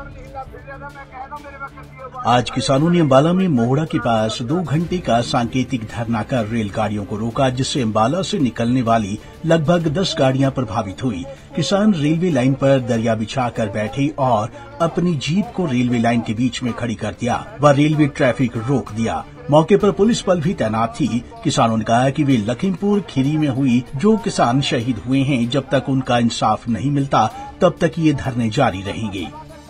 आज किसानों ने अम्बाला में मोहड़ा के पास 2 घंटे का सांकेतिक धरना कर रेलगाड़ियों को रोका, जिससे अम्बाला से निकलने वाली लगभग 10 गाड़ियां प्रभावित हुई। किसान रेलवे लाइन पर दरिया बिछाकर बैठे और अपनी जीप को रेलवे लाइन के बीच में खड़ी कर दिया व रेलवे ट्रैफिक रोक दिया। मौके पर पुलिस बल भी तैनात थी। किसानों ने कहा कि वे लखीमपुर खीरी में हुई जो किसान शहीद हुए हैं, जब तक उनका इंसाफ नहीं मिलता तब तक ये धरने जारी रहेंगे।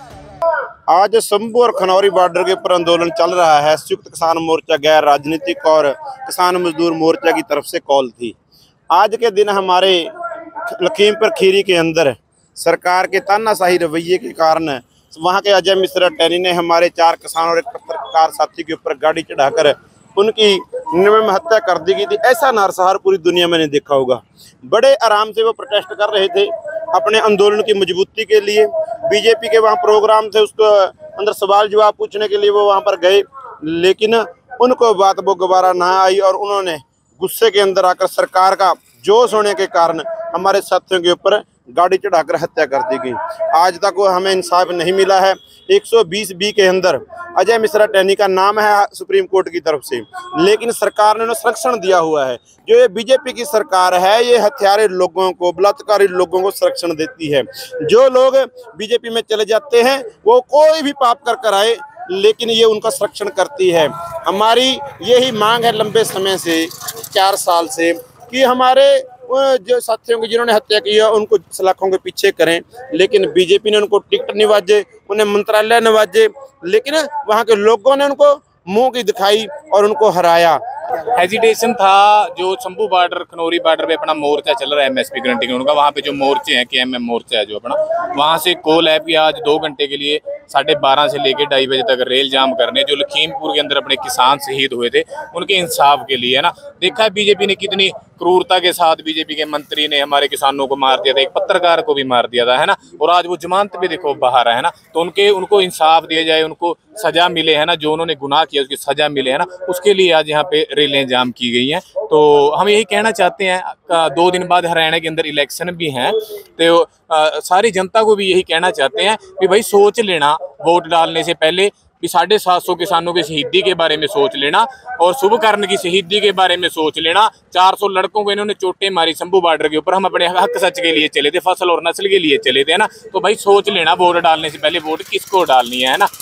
आज शंभू और खनौरी बॉर्डर के ऊपर आंदोलन चल रहा है। संयुक्त किसान मोर्चा गैर राजनीतिक और किसान मजदूर मोर्चा की तरफ से कॉल थी। आज के दिन हमारे लखीमपुर खीरी के अंदर सरकार के तानाशाही रवैये के कारण वहां के अजय मिश्रा टैनी ने हमारे 4 किसान और एक पत्रकार साथी के ऊपर गाड़ी चढ़ाकर उनकी निर्मम हत्या कर दी गई थी। ऐसा नरसंहार पूरी दुनिया में नहीं देखा होगा। बड़े आराम से वो प्रोटेस्ट कर रहे थे अपने आंदोलन की मजबूती के लिए। बीजेपी के वहाँ प्रोग्राम थे, उसको अंदर सवाल जवाब पूछने के लिए वो वहाँ पर गए, लेकिन उनको बात वो गवारा ना आई और उन्होंने गुस्से के अंदर आकर सरकार का जोश होने के कारण हमारे साथियों के ऊपर गाड़ी चढ़ाकर हत्या कर दी गई। आज तक वो हमें इंसाफ नहीं मिला है। 120B के अंदर अजय मिश्रा टैनी का नाम है सुप्रीम कोर्ट की तरफ से, लेकिन सरकार ने उन्हें संरक्षण दिया हुआ है। जो ये बीजेपी की सरकार है, ये हथियारे लोगों को, बलात्कारी लोगों को संरक्षण देती है। जो लोग बीजेपी में चले जाते हैं वो कोई भी पाप कर आए, लेकिन ये उनका संरक्षण करती है। हमारी यही मांग है लंबे समय से, 4 साल से, कि हमारे जो साथियों की जिन्होंने हत्या की है उनको सलाखों के पीछे करें, लेकिन बीजेपी ने उनको टिकट नवाजे, उन्हें मंत्रालय नवाजे, लेकिन वहां के लोगों ने उनको मुंह की दिखाई और उनको हराया। हेजिटेशन था जो शंभू बॉर्डर खनौरी बॉर्डर पे अपना मोर्चा चल रहा है MSP गारंटी कानून का। वहाँ पे जो मोर्चे हैं KMM मोर्चा है जो अपना, वहाँ से कॉल है कि आज 2 घंटे के लिए 12:30 से लेकर 2:30 बजे तक रेल जाम करने। जो लखीमपुर के अंदर अपने किसान शहीद हुए थे उनके इंसाफ के लिए, है ना। देखा है बीजेपी ने कितनी क्रूरता के साथ, बीजेपी के मंत्री ने हमारे किसानों को मार दिया था, एक पत्रकार को भी मार दिया था, है ना। और आज वो जमानत पे देखो बाहर है ना। तो उनको इंसाफ दिया जाए, उनको सजा मिले, है ना। जो उन्होंने गुनाह किया उसकी सजा मिले, है ना। उसके लिए आज यहाँ पे रेलें जाम की गई हैं। तो हम यही कहना चाहते हैं, 2 दिन बाद हरियाणा के अंदर इलेक्शन भी हैं, तो सारी जनता को भी यही कहना चाहते हैं कि भाई सोच लेना वोट डालने से पहले, कि 750 किसानों की शहीदी के बारे में सोच लेना और शुभकर्ण की शहीदी के बारे में सोच लेना। 400 लड़कों को इन्होंने चोटें मारी शंभू बॉर्डर के ऊपर। हम अपने हक सच के लिए चले थे, फसल और नस्ल के लिए चले थे, है ना। तो भाई सोच लेना वोट डालने से पहले वोट किसको डालनी है ना।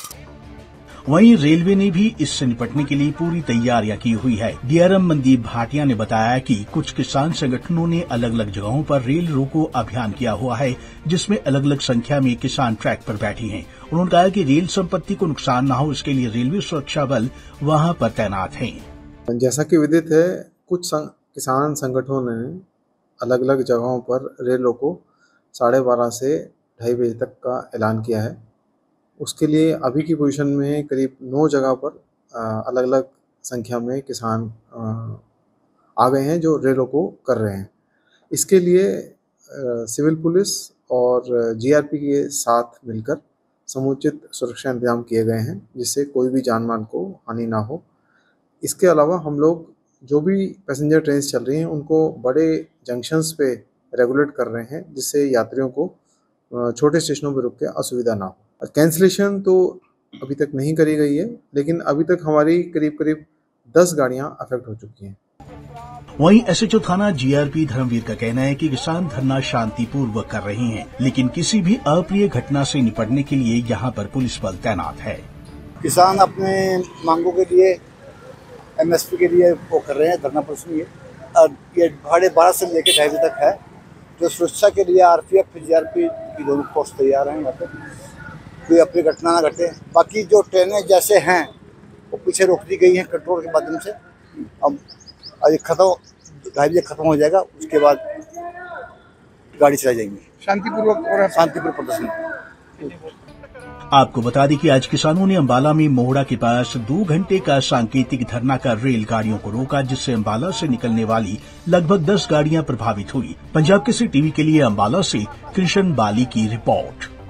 वहीं रेलवे ने भी इससे निपटने के लिए पूरी तैयारियां की हुई है। DRM मनदीप भाटिया ने बताया कि कुछ किसान संगठनों ने अलग अलग जगहों पर रेल रोको अभियान किया हुआ है, जिसमें अलग अलग संख्या में किसान ट्रैक पर बैठे हैं। उन्होंने कहा कि रेल संपत्ति को नुकसान न हो, इसके लिए रेलवे सुरक्षा बल वहां पर तैनात है। जैसा कि विदित है, कुछ किसान संगठनों ने अलग अलग जगहों पर रेल रोको 12:30 से 2:30 बजे तक का ऐलान किया है। उसके लिए अभी की पोजीशन में करीब 9 जगह पर अलग अलग संख्या में किसान आ गए हैं जो रेल रोको कर रहे हैं। इसके लिए सिविल पुलिस और GRP के साथ मिलकर समुचित सुरक्षा इंतजाम किए गए हैं, जिससे कोई भी जान माल को हानि ना हो। इसके अलावा हम लोग जो भी पैसेंजर ट्रेन चल रही हैं उनको बड़े जंक्शंस पे रेगुलेट कर रहे हैं, जिससे यात्रियों को छोटे स्टेशनों पर रुक के असुविधा ना हो। कैंसिलेशन तो अभी तक नहीं करी गई है, लेकिन अभी तक हमारी करीब 10 गाड़ियां अफेक्ट हो चुकी हैं। वहीं SHO थाना GRP धर्मवीर का कहना है कि किसान धरना शांतिपूर्वक कर रहे हैं, लेकिन किसी भी अप्रिय घटना से निपटने के लिए यहाँ पर पुलिस बल तैनात है। किसान अपने मांगों के लिए MSP के लिए वो कर रहे हैं धरना प्रदर्शन। ये 12:30 से लेकर 2:30 बजे तक है। जो सुरक्षा के लिए RPF GRP की दोनों फोर्स तैयार हैं यहाँ पे, कोई अपनी घटना ना घटे। बाकी जो ट्रेनें जैसे हैं वो पीछे रोक दी गई हैं कंट्रोल के माध्यम से। अब आज 2:30 बजे खत्म हो जाएगा, उसके बाद गाड़ी चलाई जाएंगी। शांतिपूर्वक प्रदर्शन। आपको बता दें कि आज किसानों ने अम्बाला में मोहड़ा के पास 2 घंटे का सांकेतिक धरना कर रेलगाड़ियों को रोका, जिससे अम्बाला से निकलने वाली लगभग 10 गाड़ियां प्रभावित हुई। पंजाब केसरी टीवी के लिए अम्बाला से कृष्ण बाली की रिपोर्ट।